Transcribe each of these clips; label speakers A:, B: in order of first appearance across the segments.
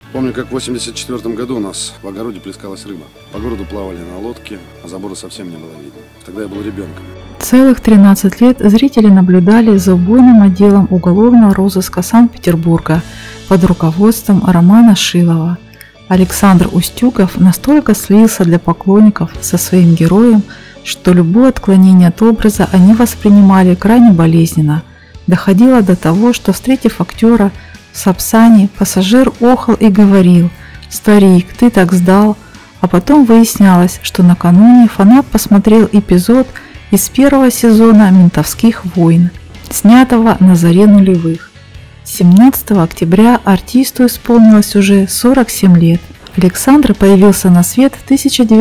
A: Помню, как в 1984 году у нас в огороде плескалась рыба. По городу плавали на лодке, а забора совсем не было видно. Тогда я был ребенком.
B: Целых 13 лет зрители наблюдали за убойным отделом уголовного розыска Санкт-Петербурга под руководством Романа Шилова. Александр Устюгов настолько слился для поклонников со своим героем, что любое отклонение от образа они воспринимали крайне болезненно. Доходило до того, что, встретив актера в Сапсане, пассажир охал и говорил: «Старик, ты так сдал». А потом выяснялось, что накануне фанат посмотрел эпизод из первого сезона «Ментовских войн», снятого на заре нулевых. 17 октября артисту исполнилось уже 47 лет. Александр появился на свет в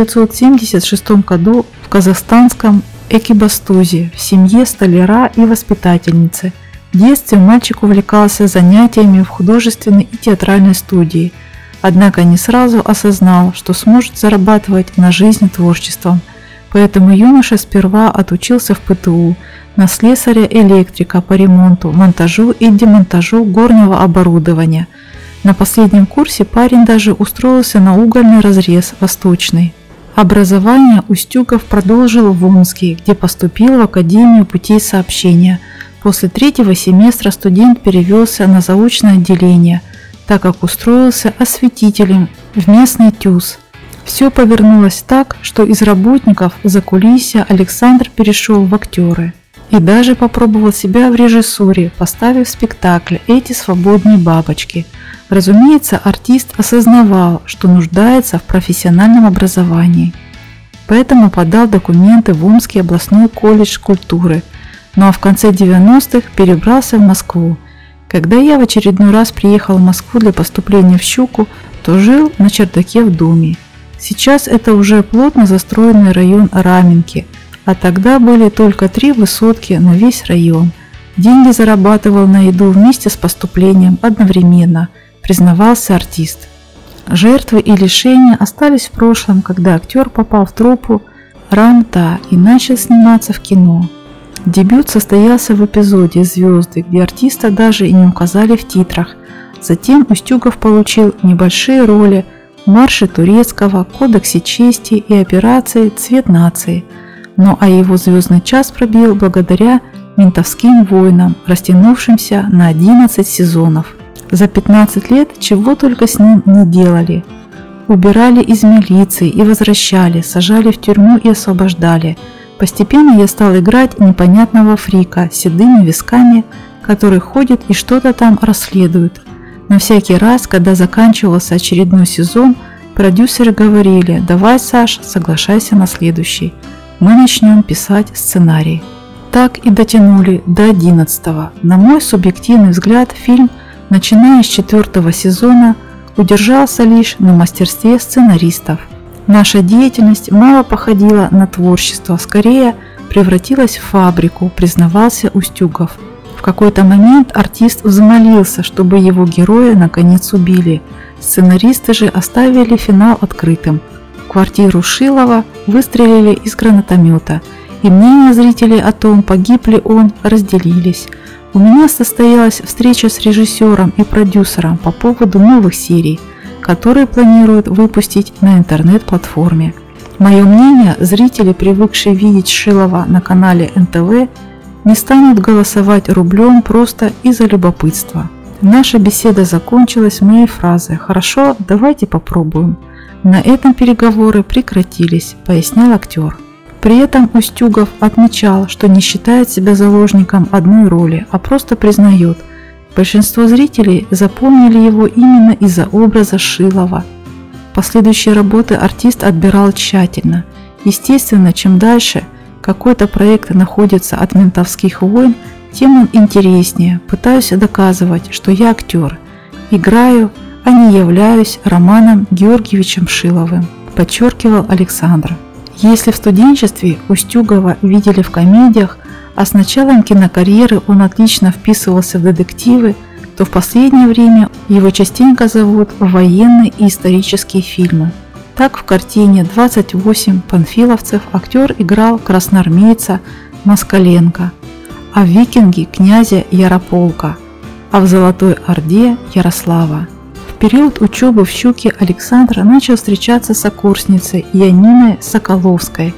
B: 1976 году в казахстанском Экибастузе в семье столяра и воспитательницы. В детстве мальчик увлекался занятиями в художественной и театральной студии, однако не сразу осознал, что сможет зарабатывать на жизнь творчеством. Поэтому юноша сперва отучился в ПТУ на слесаря-электрика по ремонту, монтажу и демонтажу горного оборудования. На последнем курсе парень даже устроился на угольный разрез «Восточный». Образование Устюгов продолжил в Омске, где поступил в Академию путей сообщения. После 3-го семестра студент перевелся на заочное отделение, так как устроился осветителем в местный ТЮЗ. Все повернулось так, что из работников закулисья Александр перешел в актеры и даже попробовал себя в режиссуре, поставив спектакль «Эти свободные бабочки». Разумеется, артист осознавал, что нуждается в профессиональном образовании, поэтому подал документы в Омский областной колледж культуры, ну а в конце 90-х перебрался в Москву. Когда я в очередной раз приехал в Москву для поступления в «Щуку», то жил на чердаке в доме. Сейчас это уже плотно застроенный район Раменки, а тогда были только 3 высотки на весь район. Деньги зарабатывал на еду вместе с поступлением одновременно, признавался артист. Жертвы и лишения остались в прошлом, когда актер попал в труппу «Рамта» и начал сниматься в кино. Дебют состоялся в эпизоде «Звезды», где артиста даже и не указали в титрах. Затем Устюгов получил небольшие роли в «Марше Турецкого», «Кодексе чести» и операции «Цвет нации». Ну а его звездный час пробил благодаря «Ментовским войнам», растянувшимся на 11 сезонов. За 15 лет чего только с ним не делали. Убирали из милиции и возвращали, сажали в тюрьму и освобождали. Постепенно я стал играть непонятного фрика с седыми висками, который ходит и что-то там расследует. На всякий раз, когда заканчивался очередной сезон, продюсеры говорили: «Давай, Саш, соглашайся на следующий. Мы начнем писать сценарий». Так и дотянули до 11-го. На мой субъективный взгляд, фильм, начиная с 4-го сезона, удержался лишь на мастерстве сценаристов. Наша деятельность мало походила на творчество, скорее превратилась в фабрику, признавался Устюгов. В какой-то момент артист взмолился, чтобы его героя наконец убили. Сценаристы же оставили финал открытым. В квартиру Шилова выстрелили из гранатомета, и мнения зрителей о том, погиб ли он, разделились. У меня состоялась встреча с режиссером и продюсером по поводу новых серий, которые планируют выпустить на интернет-платформе. Мое мнение, зрители, привыкшие видеть Шилова на канале НТВ, не станут голосовать рублем просто из-за любопытства. Наша беседа закончилась моей фразой: «Хорошо, давайте попробуем». На этом переговоры прекратились, пояснял актер. При этом Устюгов отмечал, что не считает себя заложником одной роли, а просто признает: большинство зрителей запомнили его именно из-за образа Шилова. Последующие работы артист отбирал тщательно. Естественно, чем дальше какой-то проект находится от «Ментовских войн», тем он интереснее. Пытаюсь доказывать, что я актер, играю, а не являюсь Романом Георгиевичем Шиловым, подчеркивал Александр. Если в студенчестве Устюгова видели в комедиях, а с началом кинокарьеры он отлично вписывался в детективы, то в последнее время его частенько зовут в военные и исторические фильмы. Так в картине «28 панфиловцев» актер играл красноармейца Москаленко, а в «Викинге» князя Ярополка, а в «Золотой Орде» Ярослава. В период учебы в «Щуке» Александр начал встречаться с сокурсницей Яниной Соколовской,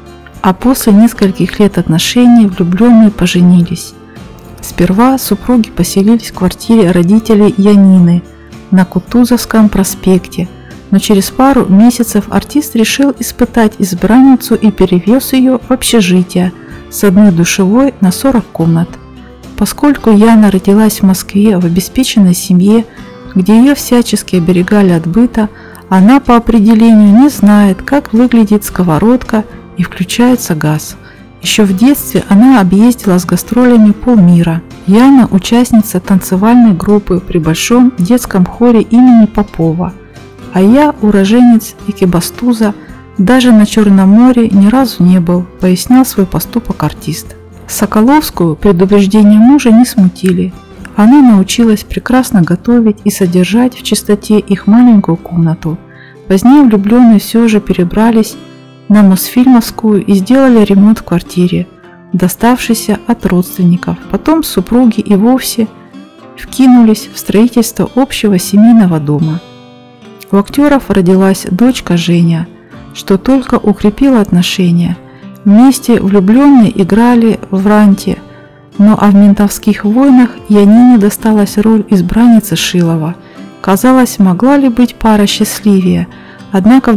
B: а после нескольких лет отношений влюбленные поженились. Сперва супруги поселились в квартире родителей Янины на Кутузовском проспекте, но через пару месяцев артист решил испытать избранницу и перевез ее в общежитие с одной душевой на 40 комнат. Поскольку Яна родилась в Москве в обеспеченной семье, где ее всячески оберегали от быта, она по определению не знает, как выглядит сковородка и включается газ. Еще в детстве она объездила с гастролями полмира. Яна – участница танцевальной группы при Большом детском хоре имени Попова, а я, уроженец Экибастуза, даже на Черном море ни разу не был, пояснял свой поступок артист. Соколовскую предубеждения мужа не смутили. Она научилась прекрасно готовить и содержать в чистоте их маленькую комнату. Позднее влюбленные все же перебрались на Мосфильмовскую и сделали ремонт в квартире, доставшейся от родственников. Потом супруги и вовсе вкинулись в строительство общего семейного дома. У актеров родилась дочка Женя, что только укрепило отношения. Вместе влюбленные играли в «Ранте», но в «Ментовских войнах» Янине досталась роль избранницы Шилова. Казалось, могла ли быть пара счастливее, однако в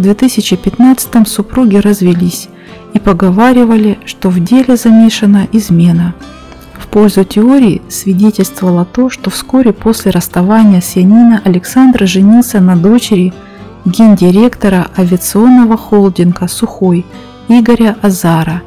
B: 2015-м супруги развелись и поговаривали, что в деле замешана измена. В пользу теории свидетельствовало то, что вскоре после расставания с Яниной Александр женился на дочери гендиректора авиационного холдинга «Сухой» Игоря Азара.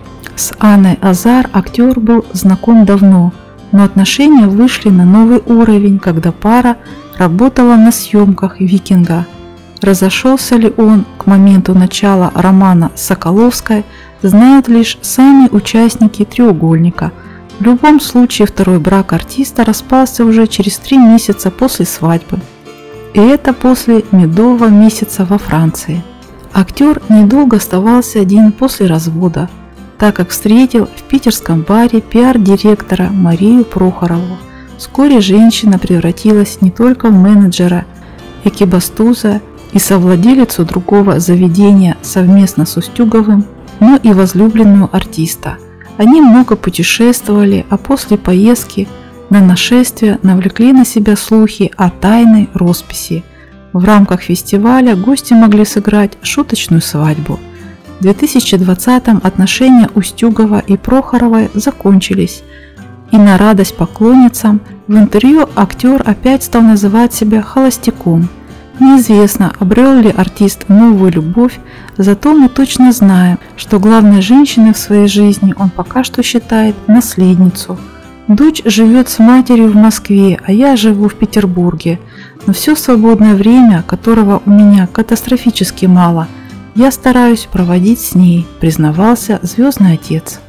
B: С Анной Азар актер был знаком давно, но отношения вышли на новый уровень, когда пара работала на съемках «Викинга». Разошелся ли он к моменту начала романа с Соколовской, знают лишь сами участники «Треугольника». В любом случае второй брак артиста распался уже через 3 месяца после свадьбы. И это после медового месяца во Франции. Актер недолго оставался один после развода, так как встретил в питерском баре пиар-директора Марию Прохорову. Вскоре женщина превратилась не только в менеджера Экибастуза и совладелицу другого заведения совместно с Устюговым, но и возлюбленную артиста. Они много путешествовали, а после поездки на нашествие навлекли на себя слухи о тайной росписи. В рамках фестиваля гости могли сыграть шуточную свадьбу. В 2020-м отношения Устюгова и Прохоровой закончились, и на радость поклонницам в интервью актер опять стал называть себя холостяком. Неизвестно, обрел ли артист новую любовь, зато мы точно знаем, что главной женщиной в своей жизни он пока что считает наследницу. Дочь живет с матерью в Москве, а я живу в Петербурге. Но все свободное время, которого у меня катастрофически мало, я стараюсь проводить с ней, признавался звездный отец.